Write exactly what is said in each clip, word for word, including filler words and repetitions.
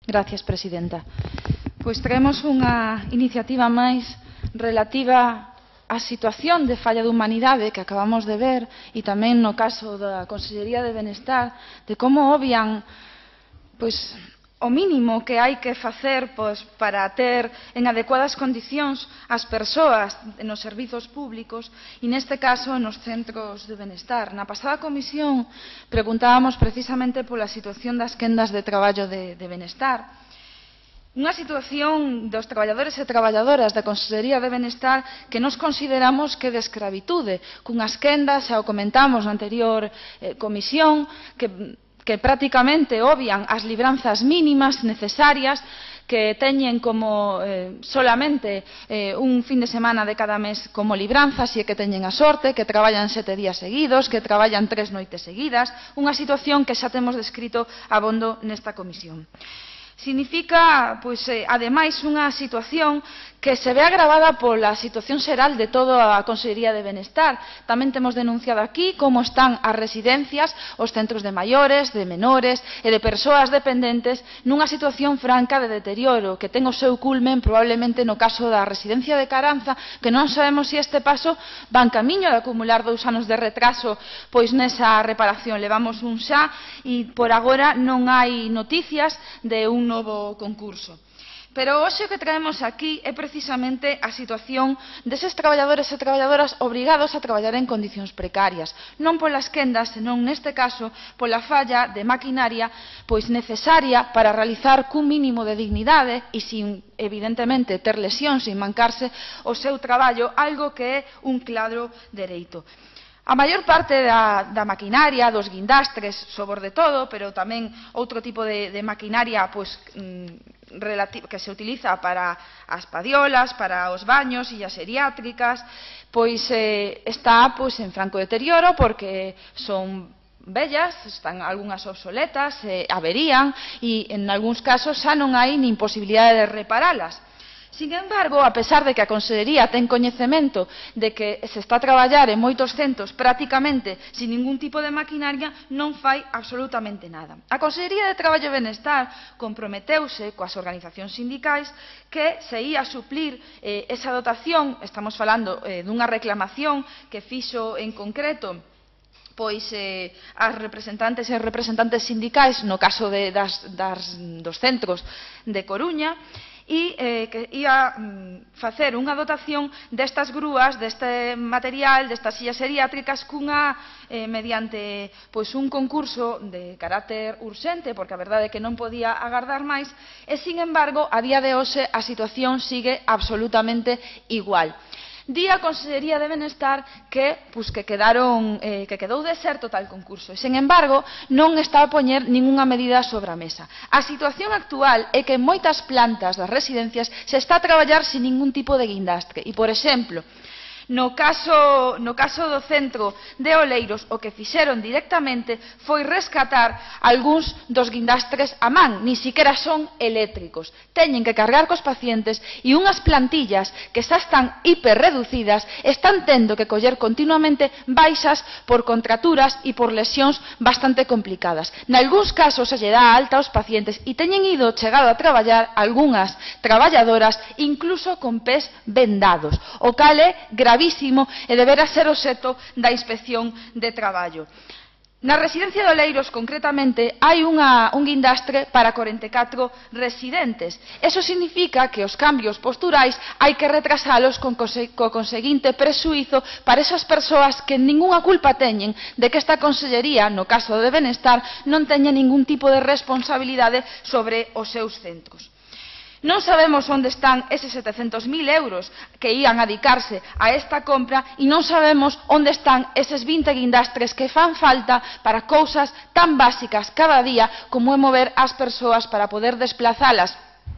Gracias, presidenta. Pois traemos unha iniciativa máis relativa á situación de falla de humanidade que acabamos de ver e tamén no caso da Consellería de Benestar, de como obvian pois, o mínimo que hai que facer pois, para ter en adecuadas condicións as persoas nos servizos públicos e neste caso nos centros de benestar. Na pasada comisión preguntábamos precisamente pola situación das quendas de traballo de, de benestar. Unha situación dos traballadores e traballadoras da Consellería de Benestar que nos consideramos que de escravitude, cunhas quendas, xa o comentamos na anterior eh, comisión, que que prácticamente obvian as libranzas mínimas necesarias, que teñen como eh, solamente eh, un fin de semana de cada mes como libranza, se é que teñen a sorte, que traballan sete días seguidos, que traballan tres noites seguidas, unha situación que xa temos descrito abondo nesta comisión. Significa, pois, eh, ademais, unha situación que se ve agravada pola situación xeral de toda a Consellería de Benestar. Tamén temos denunciado aquí como están as residencias, os centros de maiores, de menores e de persoas dependentes nunha situación franca de deterioro que ten o seu culmen probablemente no caso da residencia de Caranza, que non sabemos se este paso van camiño de acumular dous anos de retraso pois nesa reparación. Levamos un xa e por agora non hai noticias de un novo concurso. Pero hoxe o que traemos aquí é precisamente a situación deses traballadores e traballadoras obrigados a traballar en condicións precarias, non polas quendas, senón neste caso pola falla de maquinaria pois necesaria para realizar cun mínimo de dignidade e sin, evidentemente, ter lesións, sin mancarse o seu traballo, algo que é un claro dereito. A maior parte da, da maquinaria, dos guindastres, sobre todo, pero tamén outro tipo de, de maquinaria pois, que se utiliza para as padiolas, para os baños e as xeriátricas, pois eh, está pois, en franco deterioro porque son vellas, están algunhas obsoletas, eh, averían e en algúns casos xa non hai nin posibilidade de reparalas. Sin embargo, a pesar de que a Consellería ten coñecemento de que se está a traballar en moitos centros prácticamente sin ningún tipo de maquinaria, non fai absolutamente nada. A Consellería de Traballo e Benestar comprometeuse coas organizacións sindicais que se ia suplir eh, esa dotación, estamos falando eh, dunha reclamación que fixo en concreto pois eh, as representantes e representantes sindicais no caso de, das, das, dos centros de Coruña, e eh, que ia mm, facer unha dotación destas grúas, deste material, destas sillas xeriátricas, cunha, eh, mediante pois, un concurso de carácter urxente, porque a verdade é que non podía agardar máis, e, sin embargo, a día de hoxe a situación sigue absolutamente igual. Di a Consellería de Benestar que, pues, que, quedaron, eh, que quedou deserto tal concurso. E, sen embargo, non está a poñer ningunha medida sobre a mesa. A situación actual é que en moitas plantas das residencias se está a traballar sin ningún tipo de guindastre. E, por exemplo, no caso, no caso do centro de Oleiros, o que fixeron directamente foi rescatar algúns dos guindastres a man, ni siquiera son eléctricos. Teñen que cargar cos pacientes e unhas plantillas que xa están hiperreducidas están tendo que coller continuamente baixas por contraturas e por lesións bastante complicadas. Nalgúns casos se lle dá alta aos pacientes e teñen ido chegado a traballar algunhas traballadoras incluso con pés vendados, o cal é gravísimo e deberá ser obxecto da inspección de traballo. Na residencia de Oleiros, concretamente, hai unha, un guindastre para corenta e catro residentes. Eso significa que os cambios posturais hai que retrasalos con conse co conseguinte presuízo para esas persoas que ningunha culpa teñen de que esta Consellería, no caso de Benestar, non teña ningún tipo de responsabilidade sobre os seus centros. Non sabemos onde están eses setecentos mil euros que ían a dedicarse a esta compra e non sabemos onde están eses vinte guindastres que fan falta para cousas tan básicas cada día como é mover as persoas para poder desplazalas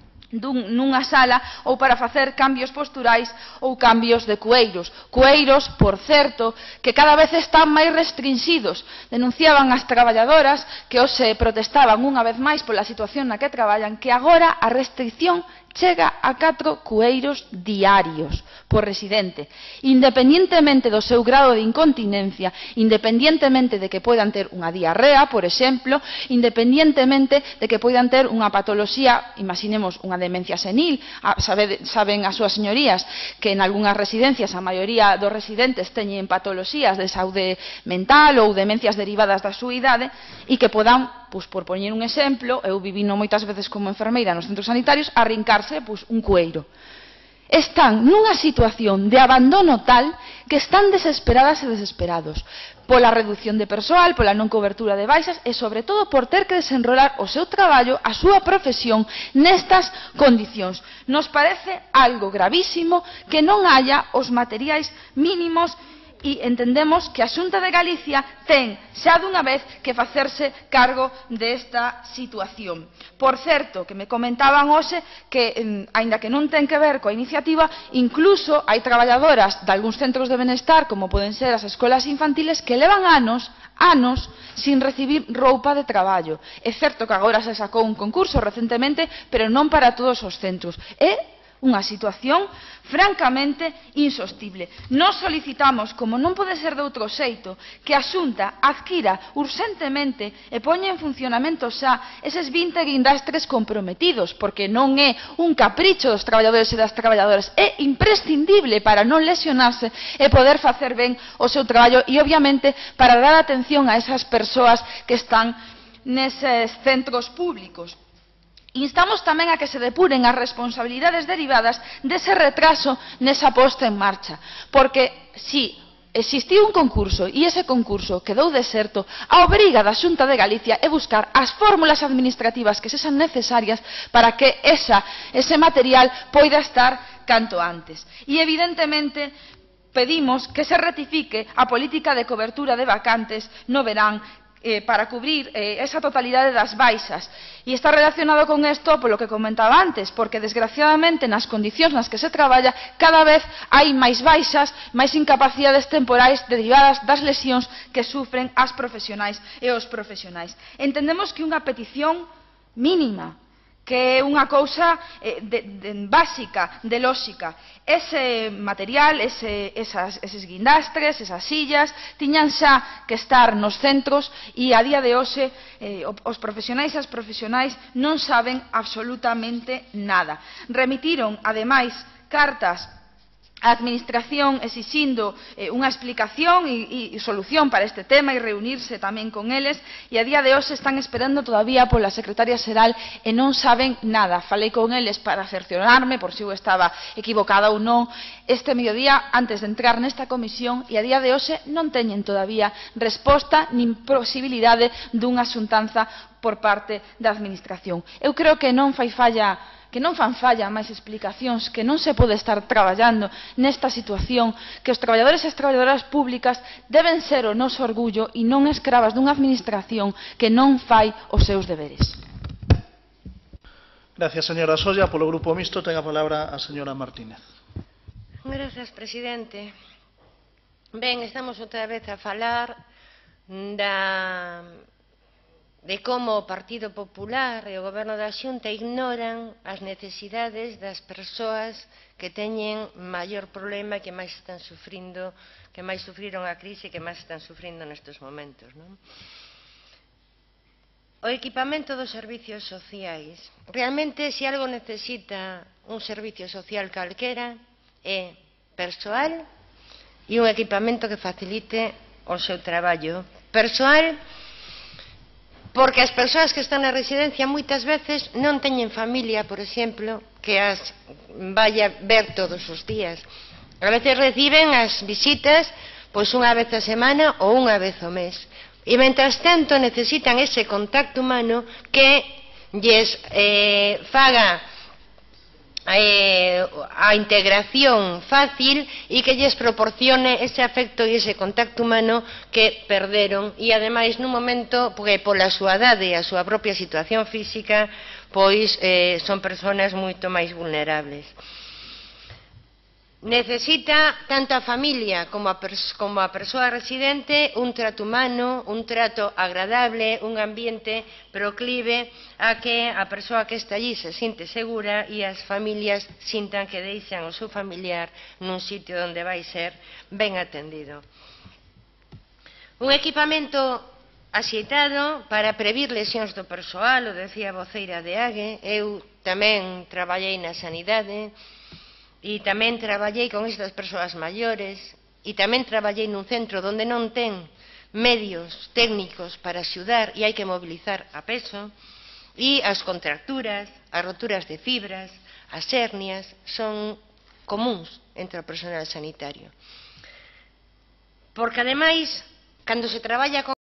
dun, nunha sala ou para facer cambios posturais ou cambios de cueiros. Cueiros, por certo, que cada vez están máis restringidos. Denunciaban as traballadoras que hoxe protestaban unha vez máis pola situación na que traballan, que agora a restricción chega a catro cueiros diarios por residente, independientemente do seu grado de incontinencia, independientemente de que poidan ter unha diarrea, por exemplo, independientemente de que poidan ter unha patoloxía, imaginemos unha demencia senil, saben as súas señorías que en algunhas residencias a maioría dos residentes teñen patoloxías de saúde mental ou demencias derivadas da súa idade e que podan, pois, por poñer un exemplo, eu vivino moitas veces como enfermeira nos centros sanitarios, arrincarse pois, un cueiro. Están nunha situación de abandono tal que están desesperadas e desesperados pola reducción de persoal, pola non cobertura de baixas e, sobre todo, por ter que desenrolar o seu traballo, a súa profesión, nestas condicións. Nos parece algo gravísimo que non haya os materiais mínimos e entendemos que a Xunta de Galicia ten xa dunha vez que facerse cargo desta situación. Por certo, que me comentaban hoxe que, aínda que non ten que ver coa iniciativa, incluso hai traballadoras de algúns centros de benestar, como poden ser as escolas infantiles, que levan anos, anos, sin recibir roupa de traballo. É certo que agora se sacou un concurso recentemente, pero non para todos os centros. É unha situación francamente insostible. Nos solicitamos, como non pode ser de outro xeito, que a Xunta adquira urxentemente e poña en funcionamento xa eses vinte guindastres comprometidos, porque non é un capricho dos traballadores e das traballadoras, é imprescindible para non lesionarse e poder facer ben o seu traballo e, obviamente, para dar atención a esas persoas que están neses centros públicos. Instamos tamén a que se depuren as responsabilidades derivadas dese retraso nesa posta en marcha, porque si existiu un concurso e ese concurso quedou deserto, a obriga da Xunta de Galicia é buscar as fórmulas administrativas que sexan necesarias para que esa, ese material poida estar canto antes. E, evidentemente, pedimos que se ratifique a política de cobertura de vacantes no verán Eh, para cubrir eh, esa totalidade das baixas. E está relacionado con isto polo que comentaba antes, porque desgraciadamente nas condicións nas que se traballa cada vez hai máis baixas, máis incapacidades temporais derivadas das lesións que sufren as profesionais e os profesionais. Entendemos que unha petición mínima, que é unha cousa eh, de, de, básica, de lógica. Ese material, ese, esas, eses guindastres, esas sillas, tiñan xa que estar nos centros e a día de hoxe eh, os profesionais e as profesionais non saben absolutamente nada. Remitiron, ademais, cartas a Administración exixindo eh, unha explicación e, e solución para este tema e reunirse tamén con eles e a día de hoxe están esperando todavía pola Secretaria Xeral e non saben nada. Falei con eles para cercionarme por se eu estaba equivocada ou non este mediodía antes de entrar nesta comisión e a día de hoxe non teñen todavía resposta nin posibilidade dunha xuntanza por parte da Administración. Eu creo que non fai falla que non fan falla máis explicacións, que non se pode estar traballando nesta situación, que os traballadores e as traballadoras públicas deben ser o noso orgullo e non escravas dunha administración que non fai os seus deberes. Gracias, señora Solla. Polo Grupo Mixto ten a palabra a señora Martínez. Gracias, presidente. Ben, estamos outra vez a falar da... de como o Partido Popular e o Goberno da Xunta ignoran as necesidades das persoas que teñen maior problema, que máis están sufrindo, que máis sufriron a crise e que máis están sufrindo nestes momentos, non? O equipamento dos servicios sociais. Realmente, se algo necesita un servicio social calquera, é persoal e un equipamento que facilite o seu traballo. Persoal, porque as persoas que están na residencia moitas veces non teñen familia, por exemplo, que as vaya ver todos os días. A veces reciben as visitas pois unha vez a semana ou unha vez ao mes. E, mentras tanto, necesitan ese contacto humano que lles eh, faga Eh, a integración fácil e que lles proporcione ese afecto e ese contacto humano que perderon e, ademais, nun momento porque pola súa idade e a súa propia situación física pois eh, son persoas moito máis vulnerables. necesita tanto a familia como a, como a persoa residente un trato humano, un trato agradable, un ambiente proclive a que a persoa que está allí se sinte segura e as familias sintan que deixan o seu familiar nun sitio onde vai ser ben atendido. Un equipamento axeitado para previr lesións do persoal, o decía a voceira de AGE. Eu tamén traballei na sanidade e tamén traballei con estas persoas maiores e tamén traballei nun centro onde non ten medios técnicos para axudar e hai que mobilizar a peso, e as contracturas, as roturas de fibras, as hernias son comuns entre o personal sanitario. Porque ademais, cando se traballa con